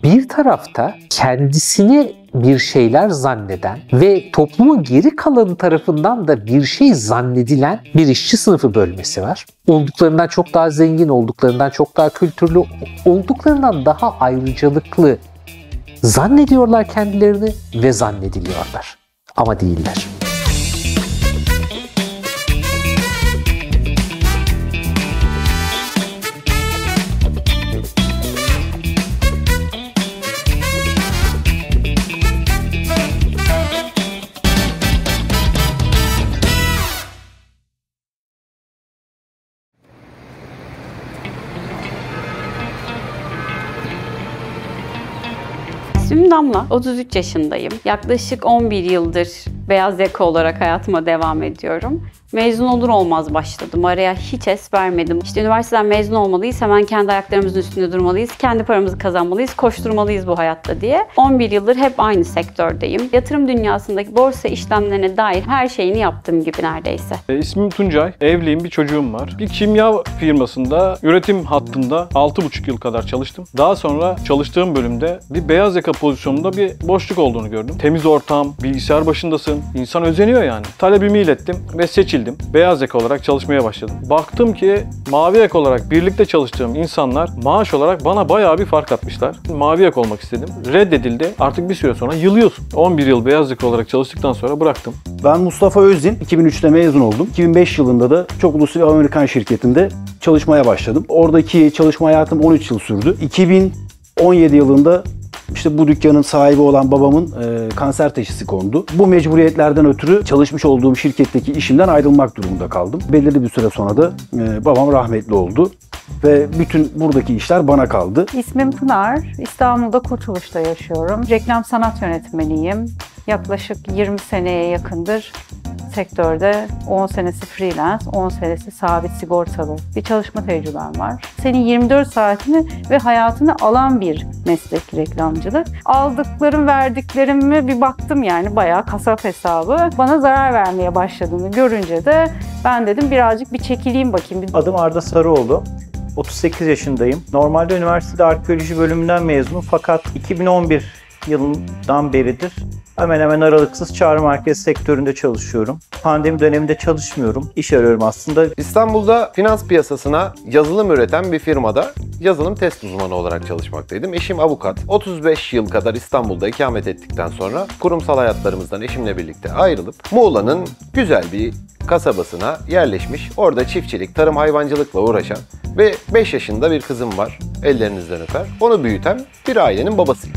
Bir tarafta kendisini bir şeyler zanneden ve toplumun geri kalanı tarafından da bir şey zannedilen bir işçi sınıfı bölmesi var. Olduklarından çok daha zengin, olduklarından çok daha kültürlü, olduklarından daha ayrıcalıklı zannediyorlar kendilerini ve zannediliyorlar. Ama değiller. İsmim Damla, 33 yaşındayım. Yaklaşık 11 yıldır beyaz yaka olarak hayatıma devam ediyorum. Mezun olur olmaz başladım. Araya hiç es vermedim. İşte üniversiteden mezun olmalıyız, hemen kendi ayaklarımızın üstünde durmalıyız, kendi paramızı kazanmalıyız, koşturmalıyız bu hayatta diye. 11 yıldır hep aynı sektördeyim. Yatırım dünyasındaki borsa işlemlerine dair her şeyini yaptığım gibi neredeyse. İsmim Tuncay, evliyim, bir çocuğum var. Bir kimya firmasında, üretim hattında 6,5 yıl kadar çalıştım. Daha sonra çalıştığım bölümde bir beyaz yaka pozisyonunda bir boşluk olduğunu gördüm. Temiz ortam, bilgisayar başındasın, insan özeniyor yani. Talebimi ilettim ve seçildim. Beyaz yaka olarak çalışmaya başladım. Baktım ki mavi yaka olarak birlikte çalıştığım insanlar maaş olarak bana bayağı bir fark atmışlar. Mavi yaka olmak istedim. Reddedildi. Artık bir süre sonra yılıyorsun. 11 yıl beyaz yaka olarak çalıştıktan sonra bıraktım. Ben Mustafa Özin. 2003'te mezun oldum. 2005 yılında da çok uluslu bir Amerikan şirketinde çalışmaya başladım. Oradaki çalışma hayatım 13 yıl sürdü. 2017 yılında İşte bu dükkanın sahibi olan babamın kanser teşhisi kondu. Bu mecburiyetlerden ötürü çalışmış olduğum şirketteki işimden ayrılmak durumunda kaldım. Belirli bir süre sonra da babam rahmetli oldu ve bütün buradaki işler bana kaldı. İsmim Pınar, İstanbul'da Kurtuluş'ta yaşıyorum. Reklam sanat yönetmeniyim. Yaklaşık 20 seneye yakındır sektörde, 10 senesi freelance, 10 senesi sabit sigortalı bir çalışma tecrübem var. Senin 24 saatini ve hayatını alan bir meslek reklamcılık. Aldıklarım, verdiklerimi bir baktım, yani bayağı kasap hesabı. Bana zarar vermeye başladığını görünce de ben dedim birazcık bir çekileyim bakayım. Adım Arda Sarıoğlu. 38 yaşındayım. Normalde üniversitede arkeoloji bölümünden mezunum fakat 2011 yılından beridir hemen hemen aralıksız çağrı merkezi sektöründe çalışıyorum. Pandemi döneminde çalışmıyorum. İş arıyorum aslında. İstanbul'da finans piyasasına yazılım üreten bir firmada yazılım test uzmanı olarak çalışmaktaydım. Eşim avukat. 35 yıl kadar İstanbul'da ikamet ettikten sonra kurumsal hayatlarımızdan eşimle birlikte ayrılıp Muğla'nın güzel bir kasabasına yerleşmiş. Orada çiftçilik, tarım, hayvancılıkla uğraşan ve 5 yaşında bir kızım var. Ellerinizden öper. Onu büyüten bir ailenin babasıyım.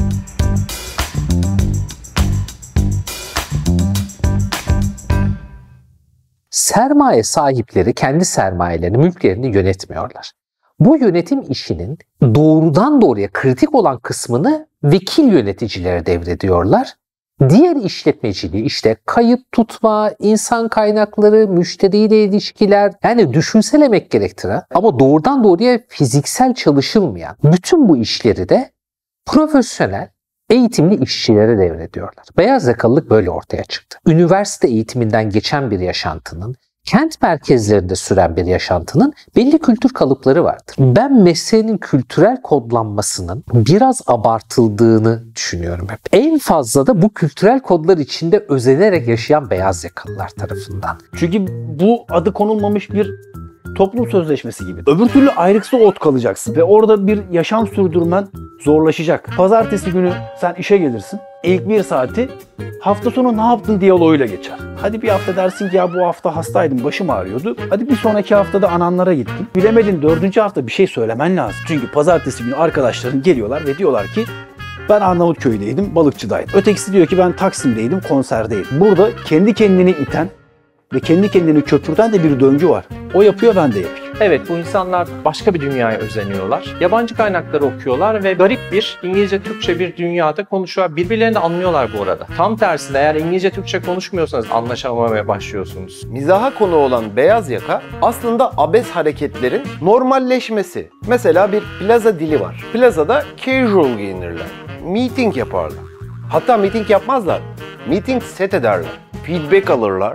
Sermaye sahipleri kendi sermayelerini, mülklerini yönetmiyorlar. Bu yönetim işinin doğrudan doğruya kritik olan kısmını vekil yöneticilere devrediyorlar. Diğer işletmeciliği, işte kayıt tutma, insan kaynakları, müşteriyle ilişkiler, yani düşünsel emek gerektiren ama doğrudan doğruya fiziksel çalışılmayan bütün bu işleri de profesyonel, eğitimli işçilere devrediyorlar. Beyaz yakalılık böyle ortaya çıktı. Üniversite eğitiminden geçen bir yaşantının, kent merkezlerinde süren bir yaşantının belli kültür kalıpları vardır. Ben mesleğinin kültürel kodlanmasının biraz abartıldığını düşünüyorum hep. En fazla da bu kültürel kodlar içinde özenerek yaşayan beyaz yakalılar tarafından. Çünkü bu adı konulmamış bir toplum sözleşmesi gibi. Öbür türlü ayrıksı ot kalacaksın ve orada bir yaşam sürdürmen zorlaşacak. Pazartesi günü sen işe gelirsin. İlk bir saati hafta sonu ne yaptın diyaloğuyla geçer. Hadi bir hafta dersin ki ya bu hafta hastaydım, başım ağrıyordu. Hadi bir sonraki haftada ananlara gittin. Bilemedin 4. hafta bir şey söylemen lazım. Çünkü pazartesi günü arkadaşların geliyorlar ve diyorlar ki ben Arnavutköy'deydim, balıkçıdaydım. Ötekisi diyor ki ben Taksim'deydim, konserdeydim. Burada kendi kendini iten ve kendi kendini köpürten de bir döngü var. O yapıyor, ben de yapayım. Evet, bu insanlar başka bir dünyaya özeniyorlar. Yabancı kaynakları okuyorlar ve garip bir İngilizce, Türkçe bir dünyada konuşuyorlar. Birbirlerini de anlıyorlar bu arada. Tam tersine eğer İngilizce, Türkçe konuşmuyorsanız anlaşamamaya başlıyorsunuz. Mizaha konu olan beyaz yaka aslında abes hareketlerin normalleşmesi. Mesela bir plaza dili var. Plazada casual giyinirler. Meeting yaparlar. Hatta meeting yapmazlar. Meeting set ederler. Feedback alırlar.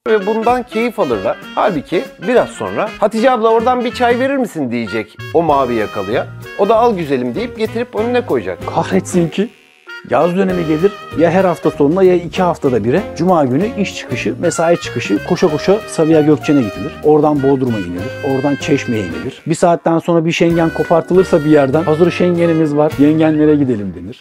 ve bundan keyif alırlar. Halbuki biraz sonra Hatice abla oradan bir çay verir misin diyecek o mavi yakalıya. O da al güzelim deyip getirip önüne koyacak. Kahretsin ki yaz dönemi gelir ya her hafta sonuna ya 2 haftada bire. Cuma günü iş çıkışı, mesai çıkışı koşa koşa Sabiha Gökçen'e gidilir. Oradan Bodrum'a inilir. Oradan Çeşme'ye inilir. Bir saatten sonra bir şengen kopartılırsa bir yerden hazır şengenimiz var, yengenlere gidelim denir.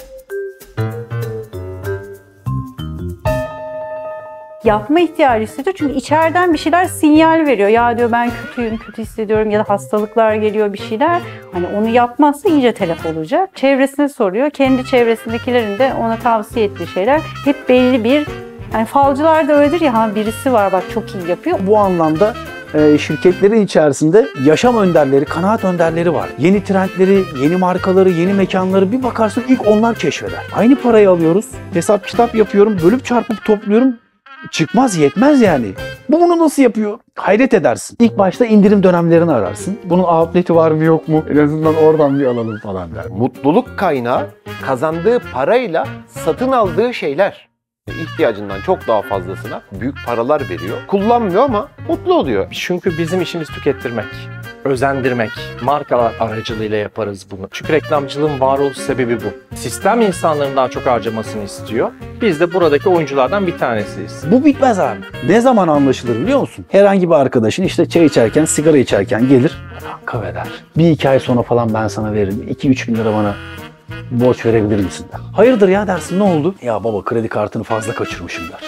Yapma ihtiyacı hissediyor çünkü içeriden bir şeyler sinyal veriyor. Ya diyor ben kötüyüm, kötü hissediyorum ya da hastalıklar geliyor bir şeyler. Hani onu yapmazsa iyice telef olacak. Çevresine soruyor. Kendi çevresindekilerin de ona tavsiye ettiği şeyler hep belli bir... Yani falcılar da öyledir ya, ha birisi var bak çok iyi yapıyor. Bu anlamda şirketlerin içerisinde yaşam önderleri, kanaat önderleri var. Yeni trendleri, yeni markaları, yeni mekanları bir bakarsın ilk onlar keşfeder. Aynı parayı alıyoruz, hesap kitap yapıyorum, bölüp çarpıp topluyorum. Çıkmaz, yetmez yani. Bu bunu nasıl yapıyor? Hayret edersin. İlk başta indirim dönemlerini ararsın. Bunun outlet'i var mı yok mu? En azından oradan bir alalım falan der. Mutluluk kaynağı kazandığı parayla satın aldığı şeyler. İhtiyacından çok daha fazlasına büyük paralar veriyor. Kullanmıyor ama mutlu oluyor. Çünkü bizim işimiz tükettirmek, özendirmek. Markalar aracılığıyla yaparız bunu. Çünkü reklamcılığın varoluş sebebi bu. Sistem insanların daha çok harcamasını istiyor. Biz de buradaki oyunculardan bir tanesiyiz. Bu bitmez abi. Ne zaman anlaşılır biliyor musun? Herhangi bir arkadaşın işte çay içerken, sigara içerken gelir. Kanka der. Bir iki ay sonra falan ben sana veririm. 2-3 bin lira bana borç verebilir misin der. Hayırdır ya dersin, ne oldu? Ya baba kredi kartını fazla kaçırmışım der.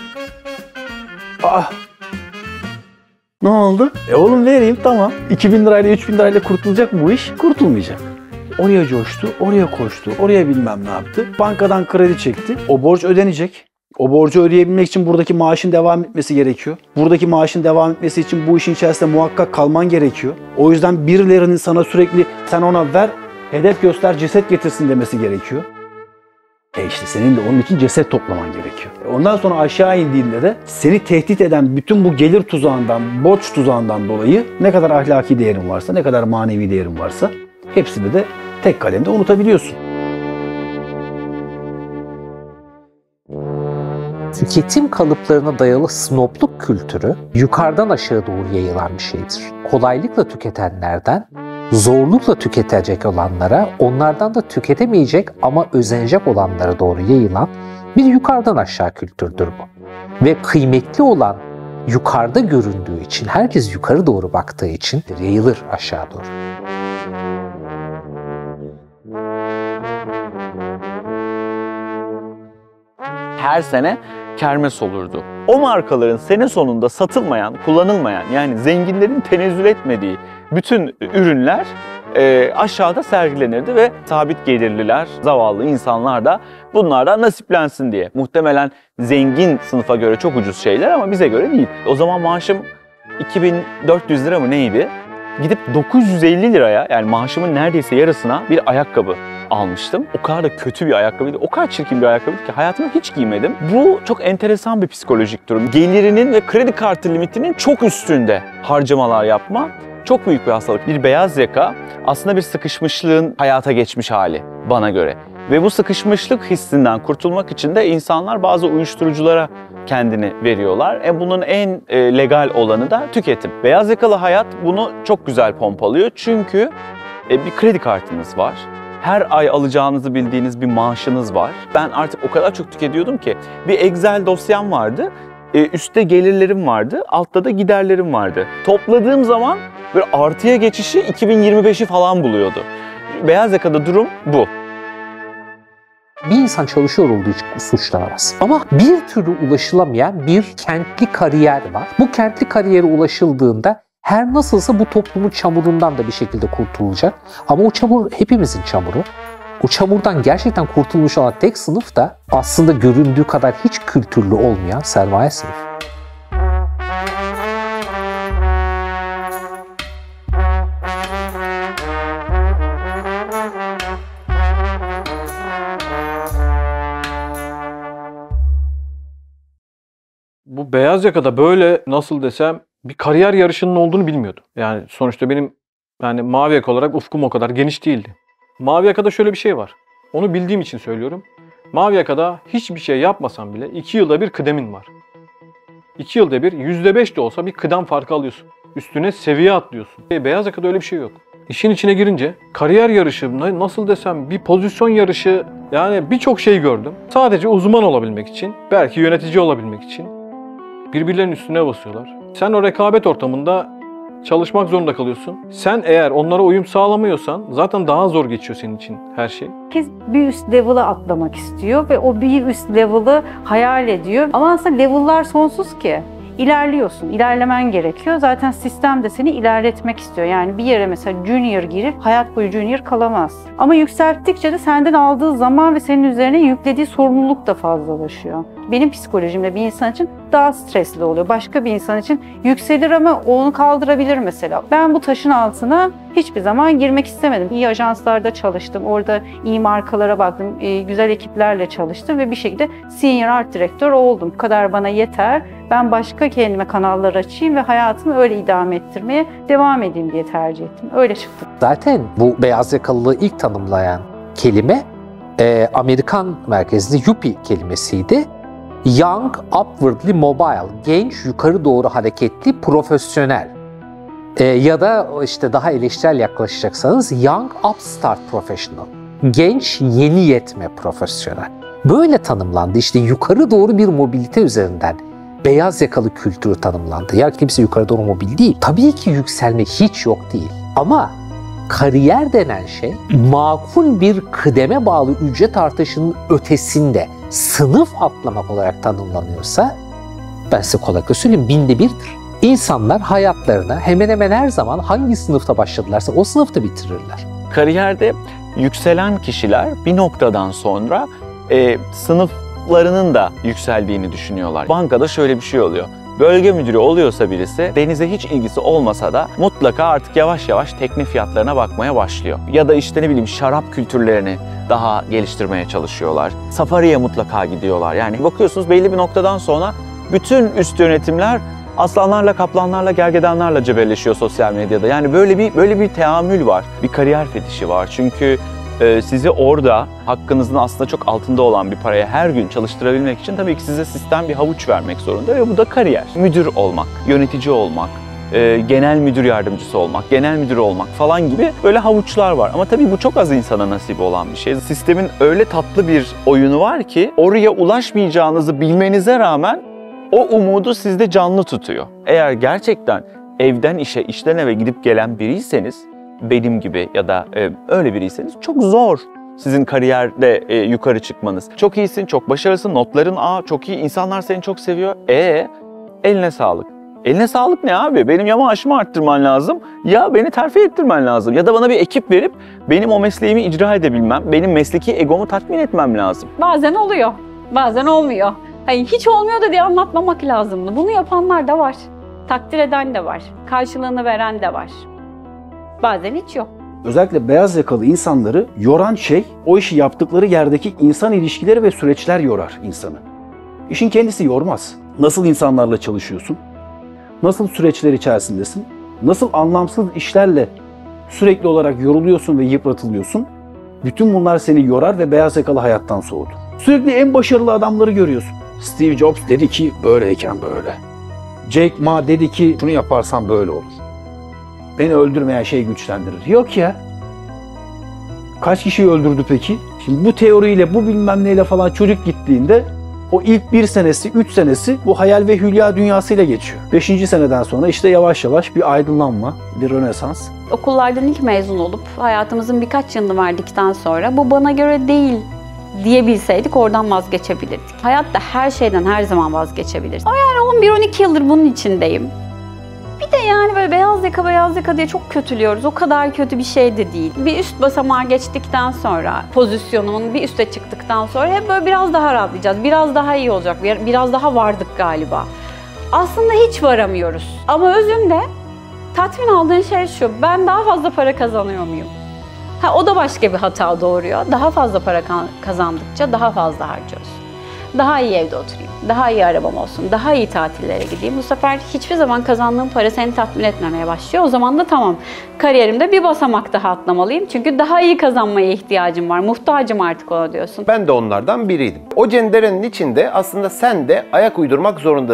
Ne oldu? Oğlum vereyim tamam. 2.000 lirayla 3.000 lirayla kurtulacak mı bu iş? Kurtulmayacak. Oraya coştu, oraya koştu, oraya bilmem ne yaptı. Bankadan kredi çekti. O borç ödenecek. O borcu ödeyebilmek için buradaki maaşın devam etmesi gerekiyor. Buradaki maaşın devam etmesi için bu işin içerisinde muhakkak kalman gerekiyor. O yüzden birilerinin sana sürekli sen ona ver, hedef göster, ceset getirsin demesi gerekiyor. İşte senin de onun için ceset toplaman gerekiyor. Ondan sonra aşağı indiğinde de seni tehdit eden bütün bu gelir tuzağından, borç tuzağından dolayı ne kadar ahlaki değerin varsa, ne kadar manevi değerin varsa hepsini de tek kalemde unutabiliyorsun. Tüketim kalıplarına dayalı snobluk kültürü yukarıdan aşağı doğru yayılan bir şeydir. Kolaylıkla tüketenlerden zorlukla tüketecek olanlara, onlardan da tüketemeyecek ama özenecek olanlara doğru yayılan bir yukarıdan aşağı kültürdür bu. Ve kıymetli olan yukarıda göründüğü için, herkes yukarı doğru baktığı için yayılır aşağı doğru. Her sene kermes olurdu. O markaların sene sonunda satılmayan, kullanılmayan, yani zenginlerin tenezzül etmediği bütün ürünler aşağıda sergilenirdi ve sabit gelirliler, zavallı insanlar da bunlardan nasiplensin diye. Muhtemelen zengin sınıfa göre çok ucuz şeyler ama bize göre değil. O zaman maaşım 2400 lira mı neydi? Gidip 950 liraya, yani maaşımın neredeyse yarısına bir ayakkabı almıştım. O kadar da kötü bir ayakkabıydı. O kadar çirkin bir ayakkabıydı ki hayatımda hiç giymedim. Bu çok enteresan bir psikolojik durum. Gelirinin ve kredi kartı limitinin çok üstünde harcamalar yapma çok büyük bir hastalık. Bir beyaz yaka aslında bir sıkışmışlığın hayata geçmiş hali bana göre. Ve bu sıkışmışlık hissinden kurtulmak için de insanlar bazı uyuşturuculara kendini veriyorlar. Bunun en legal olanı da tüketim. Beyaz yakalı hayat bunu çok güzel pompalıyor. Çünkü bir kredi kartınız var. Her ay alacağınızı bildiğiniz bir maaşınız var. Ben artık o kadar çok tüketiyordum ki bir Excel dosyam vardı. Üstte gelirlerim vardı, altta da giderlerim vardı. Topladığım zaman böyle artıya geçişi 2025'i falan buluyordu. Beyaz yakada durum bu. Bir insan çalışıyor olduğu için suçlanamaz. Ama bir türlü ulaşılamayan bir kentli kariyer var. Bu kentli kariyere ulaşıldığında her nasılsa bu toplumun çamurundan da bir şekilde kurtulacak. Ama o çamur hepimizin çamuru. O çamurdan gerçekten kurtulmuş olan tek sınıf da aslında göründüğü kadar hiç kültürlü olmayan sermaye sınıfı. Bu beyaz yakada böyle, nasıl desem, bir kariyer yarışının olduğunu bilmiyordum. Yani sonuçta benim mavi yaka olarak ufkum o kadar geniş değildi. Mavi yakada şöyle bir şey var. Onu bildiğim için söylüyorum. Mavi yakada hiçbir şey yapmasan bile 2 yılda bir kıdemin var. 2 yılda bir %5 de olsa bir kıdem farkı alıyorsun. Üstüne seviye atlıyorsun. Beyaz yakada öyle bir şey yok. İşin içine girince kariyer yarışı, nasıl desem bir pozisyon yarışı, yani birçok şey gördüm. Sadece uzman olabilmek için, belki yönetici olabilmek için birbirlerinin üstüne basıyorlar. Sen o rekabet ortamında çalışmak zorunda kalıyorsun. Sen eğer onlara uyum sağlamıyorsan zaten daha zor geçiyor senin için her şey. Herkes bir üst level'a atlamak istiyor ve o bir üst level'ı hayal ediyor. Ama aslında level'lar sonsuz ki. İlerliyorsun, ilerlemen gerekiyor. Zaten sistem de seni ilerletmek istiyor. Yani bir yere mesela junior girip hayat boyu junior kalamaz. Ama yükselttikçe de senden aldığı zaman ve senin üzerine yüklediği sorumluluk da fazlalaşıyor. Benim psikolojimde bir insan için daha stresli oluyor. Başka bir insan için yükselir ama onu kaldırabilir mesela. Ben bu taşın altına hiçbir zaman girmek istemedim. İyi ajanslarda çalıştım. Orada iyi markalara baktım. Güzel ekiplerle çalıştım ve bir şekilde senior art direktör oldum. Bu kadar bana yeter. Ben başka kendime kanallar açayım ve hayatımı öyle idame ettirmeye devam edeyim diye tercih ettim. Öyle çıktım. Zaten bu beyaz yakalılığı ilk tanımlayan kelime Amerikan merkezli yuppie kelimesiydi. Young, upwardly mobile, genç, yukarı doğru hareketli, profesyonel. Ya da işte daha eleştirel yaklaşacaksanız young, upstart professional, genç, yeni yetme profesyonel. Böyle tanımlandı. İşte yukarı doğru bir mobilite üzerinden beyaz yakalı kültürü tanımlandı. Ya kimse yukarı doğru mobil değil. Tabii ki yükselmek hiç yok değil. Ama kariyer denen şey makul bir kıdeme bağlı ücret artışının ötesinde sınıf atlamak olarak tanımlanıyorsa ben size kolaylıkla söyleyeyim 1/1000'dir. İnsanlar hayatlarına hemen hemen her zaman hangi sınıfta başladılarsa o sınıfta bitirirler. Kariyerde yükselen kişiler bir noktadan sonra sınıflarının da yükseldiğini düşünüyorlar. Bankada şöyle bir şey oluyor. Bölge müdürü oluyorsa birisi denize hiç ilgisi olmasa da mutlaka artık yavaş yavaş tekne fiyatlarına bakmaya başlıyor. Ya da işte ne bileyim şarap kültürlerini daha geliştirmeye çalışıyorlar. Safari'ye mutlaka gidiyorlar. Yani bakıyorsunuz belli bir noktadan sonra bütün üst yönetimler aslanlarla, kaplanlarla, gergedanlarla cebelleşiyor sosyal medyada. Yani böyle bir teamül var. Bir kariyer fetişi var. Çünkü sizi orada hakkınızın aslında çok altında olan bir paraya her gün çalıştırabilmek için tabii ki size sistem bir havuç vermek zorunda ve bu da kariyer. Müdür olmak, yönetici olmak, genel müdür yardımcısı olmak, genel müdür olmak falan gibi böyle havuçlar var. Ama tabii bu çok az insana nasip olan bir şey. Sistemin öyle tatlı bir oyunu var ki oraya ulaşmayacağınızı bilmenize rağmen o umudu sizde canlı tutuyor. Eğer gerçekten evden işe, işten eve gidip gelen biriyseniz, benim gibi ya da öyle biriyseniz çok zor sizin kariyerde yukarı çıkmanız. Çok iyisin, çok başarılısın, notların A, çok iyi, insanlar seni çok seviyor. Eline sağlık. Eline sağlık ne abi? Benim ya maaşımı arttırman lazım ya beni terfi ettirmen lazım. Ya da bana bir ekip verip benim o mesleğimi icra edebilmem, benim mesleki egomu tatmin etmem lazım. Bazen oluyor, bazen olmuyor. Hayır, hiç olmuyor da diye anlatmamak lazımdı. Bunu yapanlar da var. Takdir eden de var. Karşılığını veren de var. Bazen hiç yok. Özellikle beyaz yakalı insanları yoran şey o işi yaptıkları yerdeki insan ilişkileri ve süreçler yorar insanı. İşin kendisi yormaz. Nasıl insanlarla çalışıyorsun? Nasıl süreçler içerisindesin? Nasıl anlamsız işlerle sürekli olarak yoruluyorsun ve yıpratılıyorsun? Bütün bunlar seni yorar ve beyaz yakalı hayattan soğutur. Sürekli en başarılı adamları görüyorsun. Steve Jobs dedi ki böyleyken böyle. Jack Ma dedi ki şunu yaparsan böyle olur. Beni öldürmeyen şey güçlendirir. Yok ya. Kaç kişiyi öldürdü peki? Şimdi bu teoriyle, bu bilmem neyle falan çocuk gittiğinde o ilk 1 senesi, 3 senesi bu hayal ve hülya dünyasıyla geçiyor. 5. seneden sonra işte yavaş yavaş bir aydınlanma, bir rönesans. Okullardan ilk mezun olup hayatımızın birkaç yılını verdikten sonra bu bana göre değil diyebilseydik oradan vazgeçebilirdik. Hayatta her şeyden her zaman vazgeçebiliriz. Ama yani 11-12 yıldır bunun içindeyim. Bir de yani böyle beyaz yaka diye çok kötülüyoruz. O kadar kötü bir şey de değil. Bir üst basamağa geçtikten sonra, pozisyonumun bir üste çıktıktan sonra hep böyle biraz daha rahatlayacağız. Biraz daha iyi olacak, biraz daha vardık galiba. Aslında hiç varamıyoruz. Ama özünde tatmin aldığın şey şu, ben daha fazla para kazanıyor muyum? O da başka bir hata doğuruyor. Daha fazla para kazandıkça daha fazla harcıyoruz. Daha iyi evde oturayım, daha iyi arabam olsun, daha iyi tatillere gideyim. Bu sefer hiçbir zaman kazandığım para seni tatmin etmemeye başlıyor. O zaman da tamam, kariyerimde bir basamak daha atlamalıyım. Çünkü daha iyi kazanmaya ihtiyacım var, muhtacım artık ona diyorsun. Ben de onlardan biriydim. O cenderenin içinde aslında sen de ayak uydurmak zorundasın.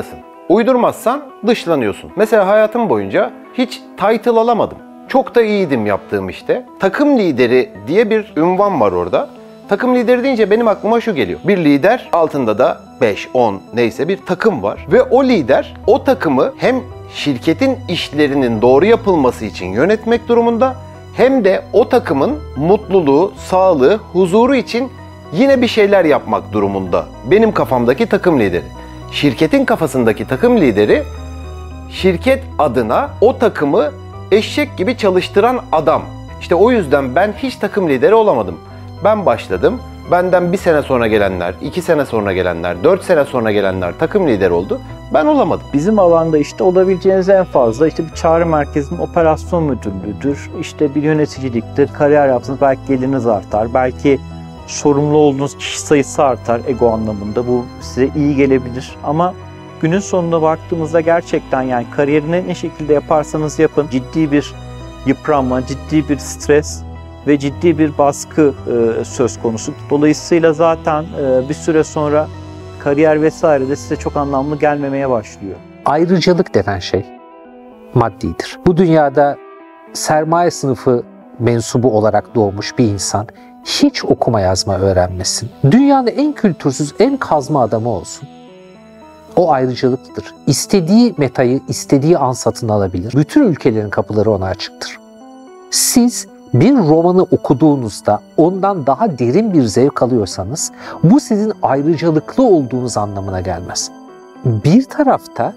Uydurmazsan dışlanıyorsun. Mesela hayatım boyunca hiç title alamadım. Çok da iyiydim yaptığım işte. Takım lideri diye bir ünvan var orada. Takım lideri deyince benim aklıma şu geliyor. Bir lider, altında da 5, 10 neyse bir takım var. Ve o lider o takımı hem şirketin işlerinin doğru yapılması için yönetmek durumunda, hem de o takımın mutluluğu, sağlığı, huzuru için yine bir şeyler yapmak durumunda. Benim kafamdaki takım lideri. Şirketin kafasındaki takım lideri, şirket adına o takımı eşek gibi çalıştıran adam. İşte o yüzden ben hiç takım lideri olamadım. Ben başladım. Benden 1 sene sonra gelenler, 2 sene sonra gelenler, 4 sene sonra gelenler takım lideri oldu. Ben olamadım. Bizim alanda işte olabileceğiniz en fazla işte bir çağrı merkezinin operasyon müdürlüğüdür. İşte bir yöneticiliktir. Kariyer yaptığınız belki geliriniz artar. Belki sorumlu olduğunuz kişi sayısı artar ego anlamında. Bu size iyi gelebilir. Ama günün sonuna baktığımızda gerçekten yani kariyerini ne şekilde yaparsanız yapın ciddi bir yıpranma, ciddi bir stres ve ciddi bir baskı söz konusu. Dolayısıyla zaten bir süre sonra kariyer vesaire de size çok anlamlı gelmemeye başlıyor. Ayrıcalık denen şey maddidir. Bu dünyada sermaye sınıfı mensubu olarak doğmuş bir insan hiç okuma yazma öğrenmesin. Dünyanın en kültürsüz, en kazma adamı olsun. O ayrıcalıklıdır. İstediği metayı istediği an satın alabilir. Bütün ülkelerin kapıları ona açıktır. Siz bir romanı okuduğunuzda ondan daha derin bir zevk alıyorsanız bu sizin ayrıcalıklı olduğunuz anlamına gelmez. Bir tarafta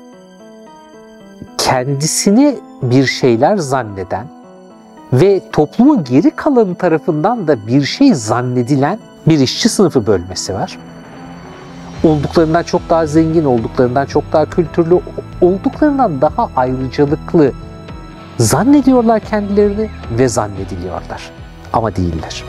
kendisini bir şeyler zanneden ve toplumun geri kalanı tarafından da bir şey zannedilen bir işçi sınıfı bölmesi var. Olduklarından çok daha zengin, olduklarından çok daha kültürlü, olduklarından daha ayrıcalıklı zannediyorlar kendilerini ve zannediliyorlar. Ama değiller.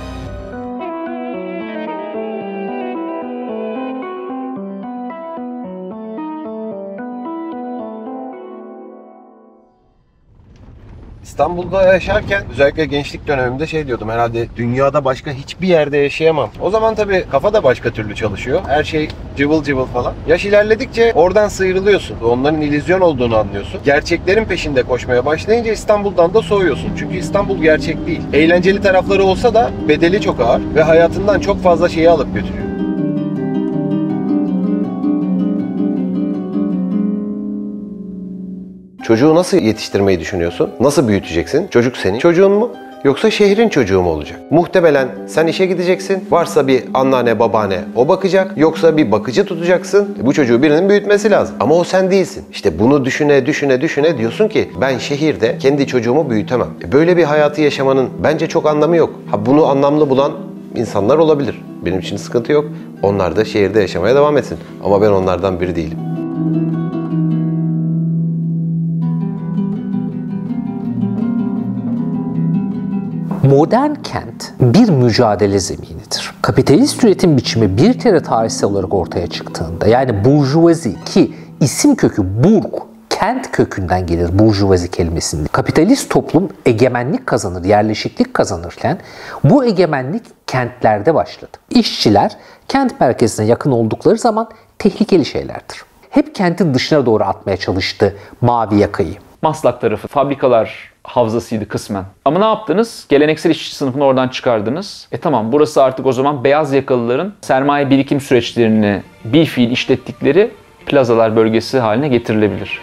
İstanbul'da yaşarken özellikle gençlik dönemimde şey diyordum, herhalde dünyada başka hiçbir yerde yaşayamam. O zaman tabii kafa da başka türlü çalışıyor. Her şey cıvıl cıvıl falan. Yaş ilerledikçe oradan sıyrılıyorsun. Onların illüzyon olduğunu anlıyorsun. Gerçeklerin peşinde koşmaya başlayınca İstanbul'dan da soğuyorsun. Çünkü İstanbul gerçek değil. Eğlenceli tarafları olsa da bedeli çok ağır ve hayatından çok fazla şeyi alıp götürüyor. Çocuğu nasıl yetiştirmeyi düşünüyorsun? Nasıl büyüteceksin? Çocuk senin çocuğun mu? Yoksa şehrin çocuğu mu olacak? Muhtemelen sen işe gideceksin. Varsa bir anneanne, babaanne o bakacak. Yoksa bir bakıcı tutacaksın. Bu çocuğu birinin büyütmesi lazım. Ama o sen değilsin. İşte bunu düşüne diyorsun ki ben şehirde kendi çocuğumu büyütemem. Böyle bir hayatı yaşamanın bence çok anlamı yok. Bunu anlamlı bulan insanlar olabilir. Benim için sıkıntı yok. Onlar da şehirde yaşamaya devam etsin. Ama ben onlardan biri değilim. Modern kent bir mücadele zeminidir. Kapitalist üretim biçimi bir kere tarihsel olarak ortaya çıktığında, yani burjuvazi, ki isim kökü burg, kent kökünden gelir burjuvazi kelimesinin. Kapitalist toplum egemenlik kazanır, yerleşiklik kazanırken bu egemenlik kentlerde başladı. İşçiler kent merkezine yakın oldukları zaman tehlikeli şeylerdir. Hep kentin dışına doğru atmaya çalıştı mavi yakayı. Maslak tarafı fabrikalar havzasıydı kısmen. Ama ne yaptınız? Geleneksel işçi sınıfını oradan çıkardınız. Tamam, burası artık o zaman beyaz yakalıların sermaye birikim süreçlerini bir fiil işlettikleri plazalar bölgesi haline getirilebilir.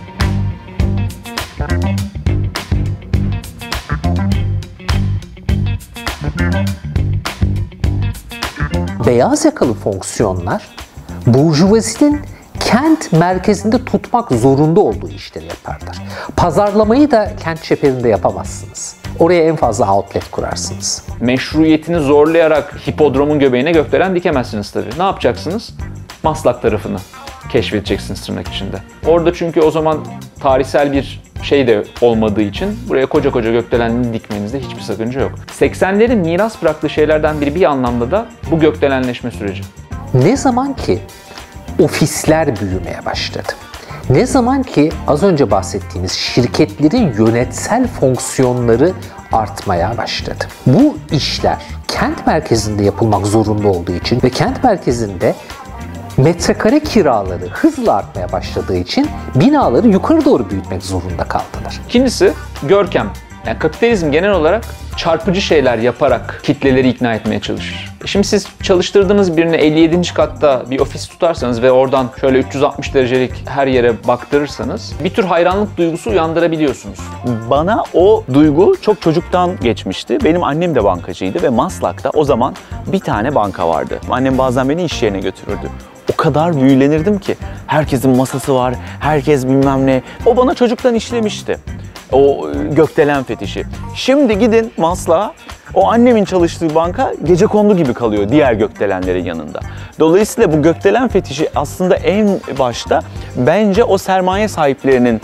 Beyaz yakalı fonksiyonlar burjuvazinin kent merkezinde tutmak zorunda olduğu işleri yaparlar. Pazarlamayı da kent çeperinde yapamazsınız. Oraya en fazla outlet kurarsınız. Meşruiyetini zorlayarak hipodromun göbeğine gökdelen dikemezsiniz tabii. Ne yapacaksınız? Maslak tarafını keşfedeceksiniz tırnak içinde. Orada çünkü o zaman tarihsel bir şey de olmadığı için buraya koca koca gökdelenliği dikmenizde hiçbir sakınca yok. 80'lerin miras bıraktığı şeylerden biri bir anlamda da bu gökdelenleşme süreci. Ne zaman ki ofisler büyümeye başladı, ne zaman ki az önce bahsettiğimiz şirketlerin yönetsel fonksiyonları artmaya başladı, bu işler kent merkezinde yapılmak zorunda olduğu için ve kent merkezinde metrekare kiraları hızla artmaya başladığı için binaları yukarı doğru büyütmek zorunda kaldılar. İkincisi görkem. Yani kapitalizm genel olarak çarpıcı şeyler yaparak kitleleri ikna etmeye çalışır. Şimdi siz çalıştırdığınız birine 57. katta bir ofis tutarsanız ve oradan şöyle 360 derecelik her yere baktırırsanız bir tür hayranlık duygusu uyandırabiliyorsunuz. Bana o duygu çok çocuktan geçmişti. Benim annem de bankacıydı ve Maslak'ta o zaman bir tane banka vardı. Annem bazen beni iş yerine götürürdü. O kadar büyülenirdim ki herkesin masası var, herkes bilmem ne. O bana çocuktan işlemişti. O gökdelen fetişi. Şimdi gidin Maslak'a, o annemin çalıştığı banka gecekondu gibi kalıyor diğer gökdelenlerin yanında. Dolayısıyla bu gökdelen fetişi aslında en başta bence o sermaye sahiplerinin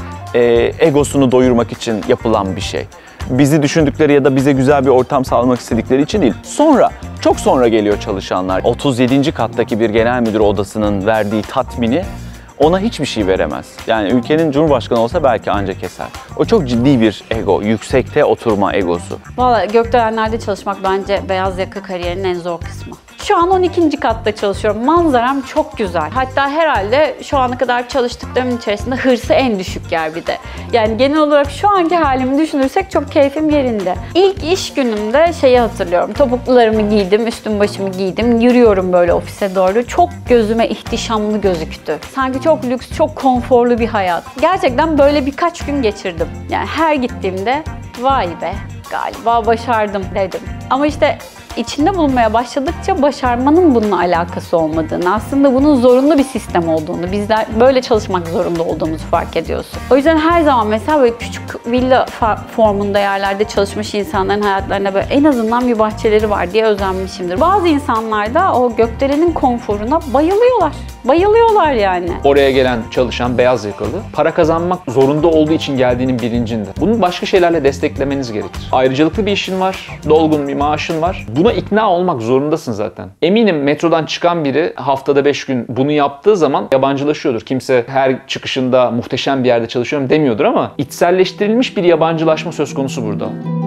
egosunu doyurmak için yapılan bir şey. Bizi düşündükleri ya da bize güzel bir ortam sağlamak istedikleri için değil. Sonra, çok sonra geliyor çalışanlar. 37. kattaki bir genel müdür odasının verdiği tatmini ona hiçbir şey veremez. Yani ülkenin cumhurbaşkanı olsa belki anca keser. O çok ciddi bir ego, yüksekte oturma egosu. Valla gökdelenlerde çalışmak bence beyaz yaka kariyerinin en zor kısmı. Şu an 12. katta çalışıyorum. Manzaram çok güzel. Hatta herhalde şu ana kadar çalıştıklarımın içerisinde hırsı en düşük yer bir de. Yani genel olarak şu anki halimi düşünürsek çok keyfim yerinde. İlk iş günümde şeyi hatırlıyorum. Topuklularımı giydim, üstüm başımı giydim. Yürüyorum böyle ofise doğru. Çok gözüme ihtişamlı gözüktü. Sanki çok lüks, çok konforlu bir hayat. Gerçekten böyle birkaç gün geçirdim. Yani her gittiğimde vay be galiba başardım dedim. Ama işte içinde bulunmaya başladıkça başarmanın bununla alakası olmadığını, aslında bunun zorunlu bir sistem olduğunu, bizler böyle çalışmak zorunda olduğumuzu fark ediyorsun. O yüzden her zaman mesela böyle küçük villa formunda yerlerde çalışmış insanların hayatlarına böyle en azından bir bahçeleri var diye özenmişimdir. Bazı insanlar da o gökdelenin konforuna bayılıyorlar. Bayılıyorlar yani. Oraya gelen çalışan beyaz yakalı para kazanmak zorunda olduğu için geldiğinin bilincinde. Bunu başka şeylerle desteklemeniz gerekir. Ayrıcalıklı bir işin var, dolgun bir maaşın var. Buna ikna olmak zorundasın zaten. Eminim metrodan çıkan biri haftada 5 gün bunu yaptığı zaman yabancılaşıyordur. Kimse her çıkışında muhteşem bir yerde çalışıyorum demiyordur ama içselleştirilmiş bir yabancılaşma söz konusu burada.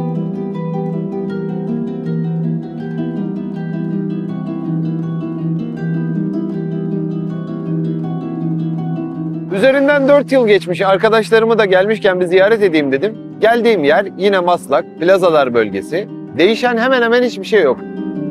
Üzerinden 4 yıl geçmiş, arkadaşlarımı da gelmişken bir ziyaret edeyim dedim. Geldiğim yer yine Maslak, Plazalar bölgesi. Değişen hemen hemen hiçbir şey yok.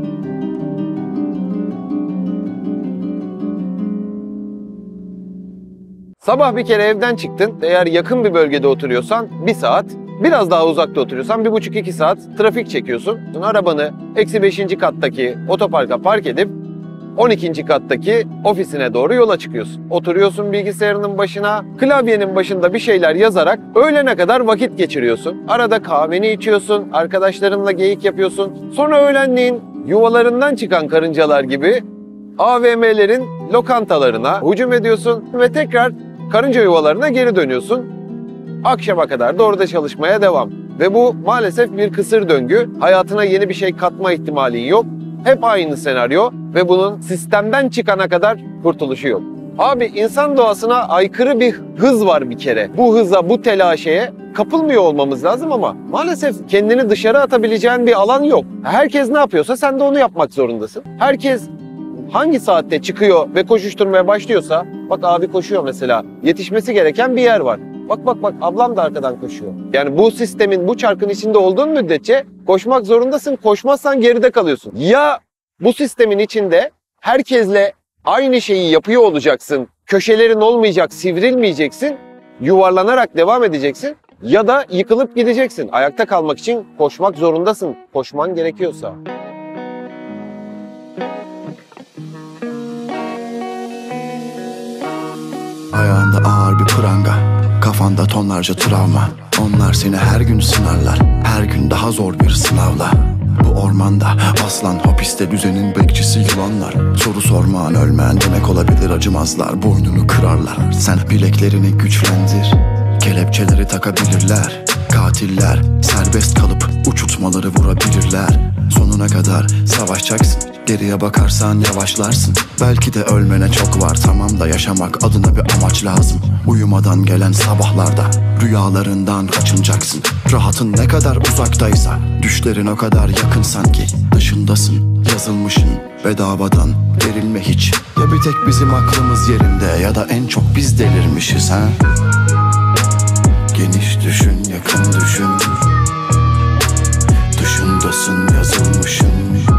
Sabah bir kere evden çıktın, eğer yakın bir bölgede oturuyorsan 1 saat, biraz daha uzakta oturuyorsan 1,5-2 saat trafik çekiyorsun. Arabanı -5. kattaki otoparka park edip 12. kattaki ofisine doğru yola çıkıyorsun. Oturuyorsun bilgisayarının başına, klavyenin başında bir şeyler yazarak öğlene kadar vakit geçiriyorsun. Arada kahveni içiyorsun, arkadaşlarınla geyik yapıyorsun. Sonra öğlenleyin yuvalarından çıkan karıncalar gibi AVM'lerin lokantalarına hücum ediyorsun ve tekrar karınca yuvalarına geri dönüyorsun. Akşama kadar da orada çalışmaya devam. Ve bu maalesef bir kısır döngü. Hayatına yeni bir şey katma ihtimalin yok. Hep aynı senaryo ve bunun sistemden çıkana kadar kurtuluşu yok. Abi insan doğasına aykırı bir hız var bir kere. Bu hıza, bu telaşeye kapılmıyor olmamız lazım ama maalesef kendini dışarı atabileceğin bir alan yok. Herkes ne yapıyorsa sen de onu yapmak zorundasın. Herkes hangi saatte çıkıyor ve koşuşturmaya başlıyorsa, bak abi koşuyor mesela, yetişmesi gereken bir yer var. Bak ablam da arkadan koşuyor. Yani bu sistemin, bu çarkın içinde olduğun müddetçe koşmak zorundasın. Koşmazsan geride kalıyorsun. Ya bu sistemin içinde herkesle aynı şeyi yapıyor olacaksın. Köşelerin olmayacak, sivrilmeyeceksin. Yuvarlanarak devam edeceksin. Ya da yıkılıp gideceksin. Ayakta kalmak için koşmak zorundasın. Koşman gerekiyorsa. Ayağında ağır bir pranga, kafanda tonlarca travma. Onlar seni her gün sınarlar, her gün daha zor bir sınavla. Bu ormanda aslan, hapiste düzenin bekçisi yılanlar. Soru sorman ölmen demek olabilir, acımazlar, boynunu kırarlar. Sen bileklerini güçlendir, kelepçeleri takabilirler. Katiller serbest kalıp uçurtmaları vurabilirler. Sonuna kadar savaşacaksın, geriye bakarsan yavaşlarsın. Belki de ölmene çok var, tamam da yaşamak adına bir amaç lazım. Uyumadan gelen sabahlarda rüyalarından kaçınacaksın. Rahatın ne kadar uzaktaysa düşlerin o kadar yakın sanki. Dışındasın, yazılmışın bedavadan verilme hiç. Ya bir tek bizim aklımız yerinde ya da en çok biz delirmişiz ha. Geniş düşün, yakın düşün. Dışındasın yazılmışın.